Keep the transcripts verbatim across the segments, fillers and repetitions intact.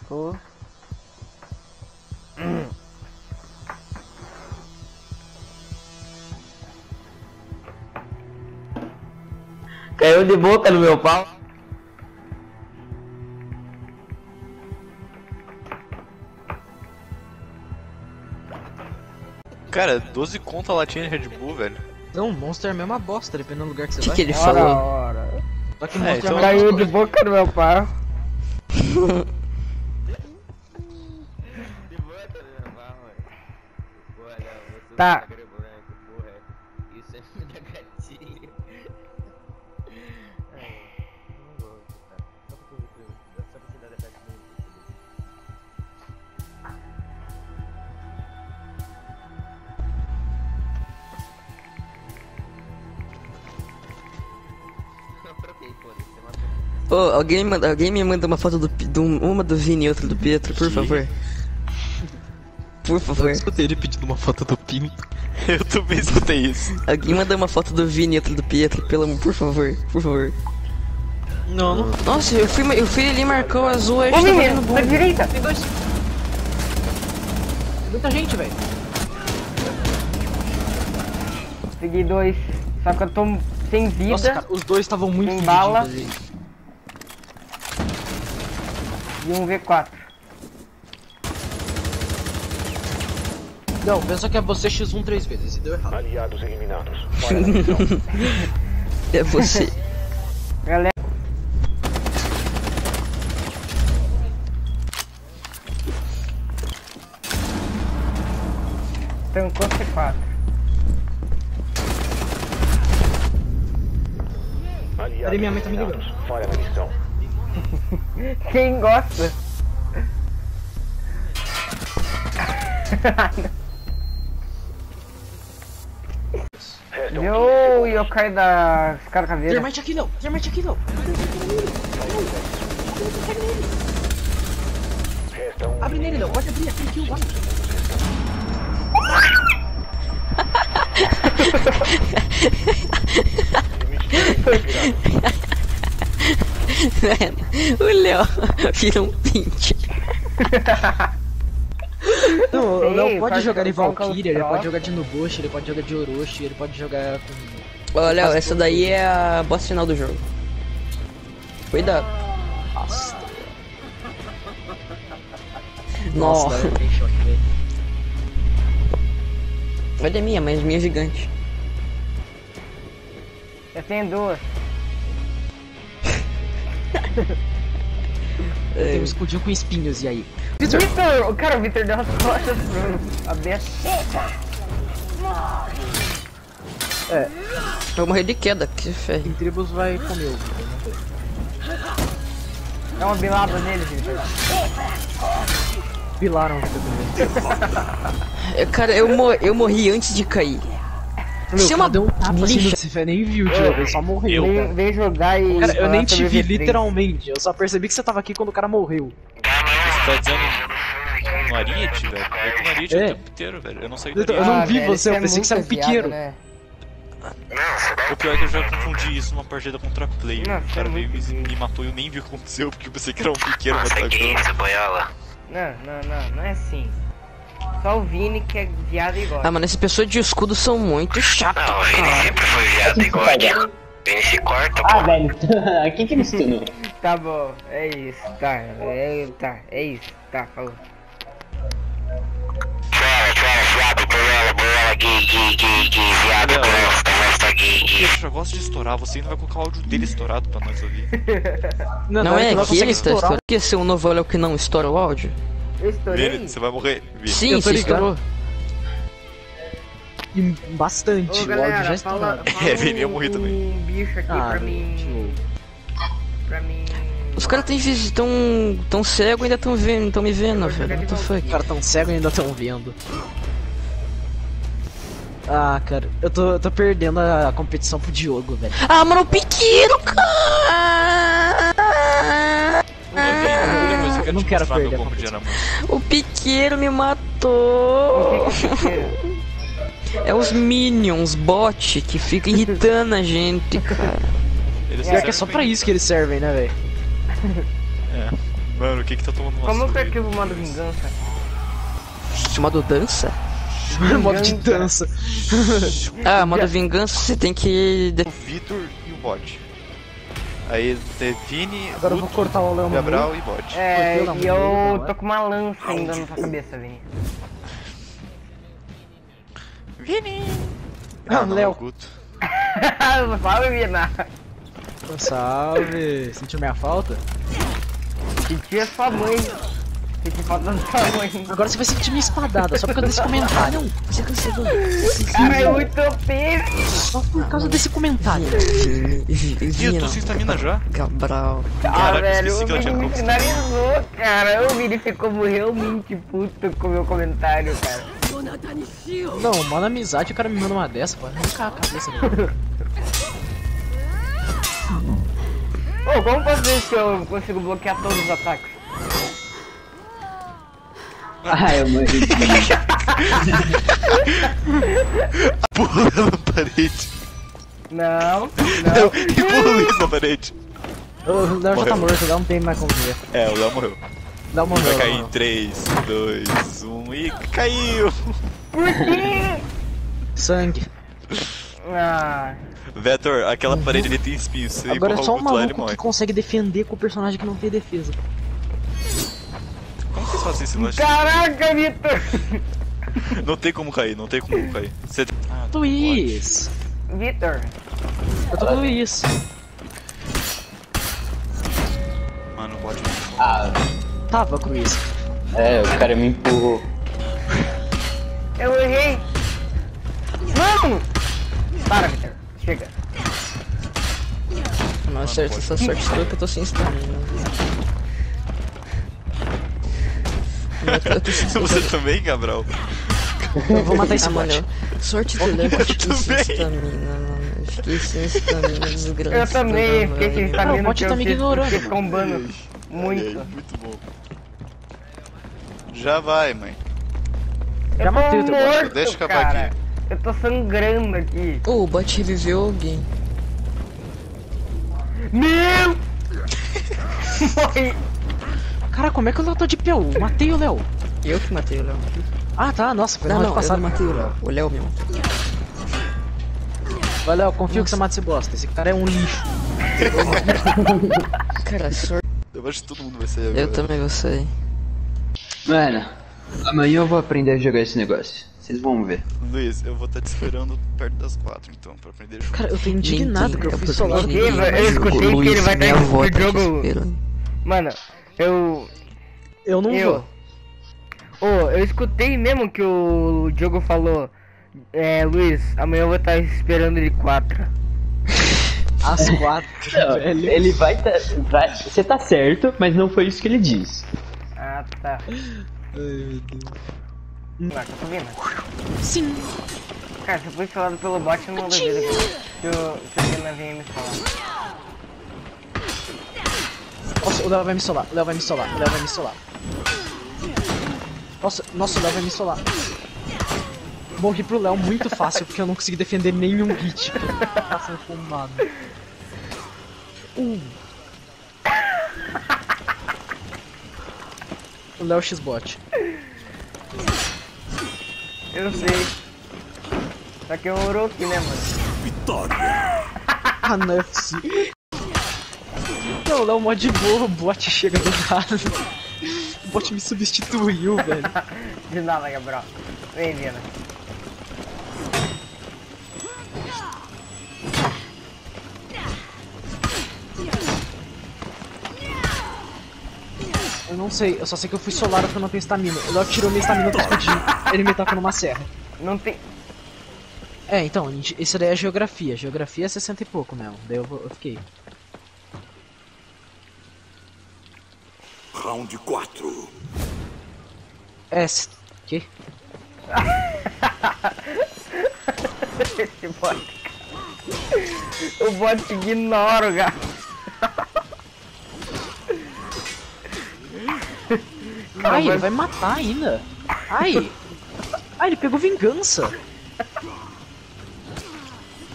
Pô. Hum. Caiu de boca no meu pau. Cara, doze conto a latinha de Red Bull, velho. Não, Monster é a mesma bosta, dependendo do lugar que você que vai. que ele Ora, falou? Ora. Só que É, Monster então é Caiu mais de boca no meu pau. Tá. Isso é me dá gatilho. Não vou tá. Só porque eu só porque dá gatilho. Ô, oh, alguém, manda, alguém me manda uma foto do, do uma do Vini e outra do Pietro, por favor. Por favor. Eu escutei ele pedindo uma foto do Pinto. Eu também escutei isso. Alguém manda uma foto do Vini e outra do Pietro, pelo amor, por favor, por favor. Não, não. Nossa, eu fui, eu fui ali, marcou o azul, a Ô, gente tá menino, fazendo na bom. direita. Tem dois. Tem muita gente, velho. Peguei dois. Só que eu tô sem vida. Nossa, cara, os dois estavam muito Tem bala. fudidos ali. E um V quatro. Não, pensa que é você X um três vezes e deu errado. Aliados eliminados. Fora da missão. É você. Galera. Tancou C quatro. Aliados Peraí, minha mãe tá me ligando. eliminados. Fora da missão. Quem gosta? Restam Yo, e eu caio da escada caveira. Termite aqui não, termite aqui não. Restam Abre nele não, pode abrir aqui, kill, vai. O Léo vira um pinte. Não, o Sei, Léo pode faz- jogar de coloca os Valkyria, ele pode troços. jogar de Nubush, ele pode jogar de Orochi, ele pode jogar com... Ó, Léo, essa daí é a boss final do jogo. Cuidado. Nossa, Nossa. Nossa, tem choque, velho. Olha a minha, mas minha é gigante. Eu tenho duas. Eu tenho um escudinho com espinhos, e aí? Vitor! O cara, o Vitor deu as costas pro... A Bessa. É, Eu vou morrer de queda, que ferro. em tribos vai comer o Vitor, né? Dá uma bilada nele, Vitor. Pilaram o Vitor também. Eu, cara, eu, mor eu morri antes de cair. Você é uma deu um tapa assim, lixa. você nem viu, Diogo, ele só morreu. Vem, vem jogar e... Cara, eu nem te vi V três. literalmente, eu só percebi que você tava aqui quando o cara morreu. Você tá dizendo no Ariete, velho? Eu tô no Ariete É. o tempo inteiro, velho. Eu não saí do Eu, eu Ariete. não Ah, vi velho, você, eu é pensei que você era um muito piqueiro. viado, né? O pior é que eu já confundi isso numa partida contra player. Não, O cara é veio e muito me, gay. me matou e eu nem vi o que aconteceu, porque eu pensei que era um pequeno me Nossa, atacando. gay essa boiola. Não, não, não, não é assim. Só o Vini que é viado e gosta. Ah, mano, essas pessoas de escudo são muito chatas. Não, o Vini sempre foi viado e gosta. O Vini se corta, pô. Ah, velho, quem que me ensinou? Tá bom, é isso, tá, é, tá, é isso, tá, falou. Fera, fera, viado, boiola, boiola, gay, gay, gay, gay, viado, Não. gosta, gosta, gay, O gay. Pedro já gosta de estourar, você ainda vai colocar o áudio dele estourado pra nós ouvir. Não, não é que que ele está estourando. Porque ser um novo Léo que não estoura o áudio? Eu estourei? Vini, você vai morrer. Vini. Sim, Eu tô você ligado. estourou. E bastante, Ô o áudio galera, já fala, estourou. fala É, Vini, eu um- morri também. um bicho aqui Ah, pra mim, Diogo. pra mim... Os caras tão, tão, tão cego e ainda tão vendo, tão me vendo, velho. What the fuck? Os caras tão cegos e ainda tão vendo. Ah, cara, eu tô, eu tô perdendo a competição pro Diogo, velho. Ah, mano, o pequeno, cara! Ô, Vini, a primeira coisa que eu Eu quero não te quero mostrar meu perder a combo de diamante. O pequeno me matou! O que que é pequeno? É os minions, bot, que ficam irritando a gente, cara. Eles Pior que é servem só pra isso que eles servem, né, velho? É. Mano, o que que tá tomando uma Como que surra é aí? que eu mando vingança? Modo dança? Modo de dança. Ah, modo vingança você tem que. O Vitor e o bot. Aí tem Vini, Agora eu vou Guto, cortar o Léo no Gabriel meio. e bot. É, Cortei o e eu namoro, tô com uma lança ainda na sua cabeça, Vini. Vini! Ah, não, Léo. é o Guto. Fala, Vina. Salve. Sentiu minha falta? Senti a sua mãe. Senti falta da sua mãe. Agora você vai sentir minha espadada, só por causa desse comentário. Você cancelou. Cara, é muito feio. Só por causa desse comentário. Ih, eu tô sem estamina já. Cabral. Ah, Caraca, velho, esqueci o que ela Vini tinha me conquistado. finalizou, cara. O Vini ficou realmente puto com o meu comentário, cara. Não, mano, amizade, o cara me manda uma dessa, pode arrancar a cabeça dele. Ô, como posso ver se eu consigo bloquear todos os ataques? Ah, eu morri. Pula na parede. Não, não. E pula o Luiz na parede. O Léo já Morreu. tá morto, o Léo não tem mais como ver. É, o Léo morreu. Léo morreu. Vai cair em Léo. três, dois, um e caiu! Por quê? Sangue. Ah, Vetor, aquela parede ali tem espinhos. Se Agora é empurrar só o um Guto lá, ele maluco morre. que consegue defender com o personagem que não tem defesa. Como vocês fazem esse lance? caraca, Vitor. Não tem como cair, não tem como cair. Você... Ah, tá, Luiz! Vitor. Eu tô com o Luiz. pode. Mano, pode. Ah, Tava com o Luiz. é, o cara me empurrou. Eu errei. Não! Para, Vitor. Chega. Mas certo, essa sorte toda que eu tô sem estamina. Eu eu tô sem Você também, Gabriel? Eu vou matar esse Ah, mano, bot. sorte do Léo que eu fiquei sem também. estamina, mano. Eu fiquei sem estamina, desgraça. Eu também fiquei sem Ah, o estamina bot que tá eu me fiz- ignorando, fiz combando. Olha aí, Muito. muito bom. Já vai, mãe. Já Eu matei o tô teu bot. morto, Deixa eu acabar cara. aqui. Eu tô sangrando aqui. Oh, o bot reviveu alguém. Meu! Morri. Cara, como é que o Léo tá de P U? Matei o Léo. Eu que matei o Léo. Ah, tá, nossa, foi Não, na não, hora de eu não passar. matei o Léo. O Léo mesmo. Vai, Léo, confio que você mata esse bosta. Esse cara é um lixo. Cara, sorte. Eu acho que todo mundo vai sair agora. Eu também vou sair. Mano, amanhã eu vou aprender a jogar esse negócio. Vocês vão ver. Luiz, eu vou estar te esperando perto das quatro, então, pra aprender a jogar. Cara, eu tô indignado Ninguém que eu tá fui por solar. ninguém, Eu mas escutei o que Luiz, ele vai minha dar avó no tá te jogo. esperando. Mano, eu. Eu não Eu. vou. Ô, eu escutei mesmo que o Diogo falou. É, Luiz, amanhã eu vou estar esperando ele quatro. Às quatro, velho. Ele vai tá. Vai, você tá certo, mas não foi isso que ele disse. Ah, tá. Ai, meu Deus. Ah, tá subindo. Sim. Cara, se eu fui falado pelo bot, eu não duvido que o Vina venha me falar. Nossa, o Léo vai me solar, o Léo vai me solar, o Léo vai me solar. Nossa, nossa, o Léo vai me solar. Morri pro Léo muito fácil, porque eu não consegui defender nenhum hit. Tá sendo fumado. Uh. O Léo X-Bot. Eu sei. Só que é um Orochi, né, mano? Ah, não é possível. Não, o Léo mó de boa, o bot chega do nada. O bot me substituiu, velho. De nada, Gabriel. Vem, Vina. Eu não sei, eu só sei que eu fui solado porque eu não tenho estamina. O Léo tirou minha estamina pra explodir. Ele me tacou numa serra. Não tem. É, então, isso daí é geografia. Geografia é sessenta e pouco mesmo. Daí eu, vou- eu fiquei. Round quatro. S. Que? Esse bot. O bot ignora o gato. Ai, ele vai matar ainda. Ai. Ai, ele pegou vingança.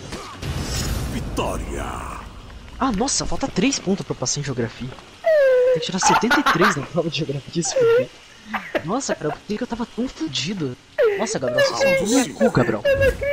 Vitória. Ah, nossa, falta três pontos pra eu passar em geografia. Tem que tirar setenta e três na prova de geografia, se fuder. Nossa, cara, por que que eu tava tão fudido? Nossa, Gabriel, você é um cu, Gabriel.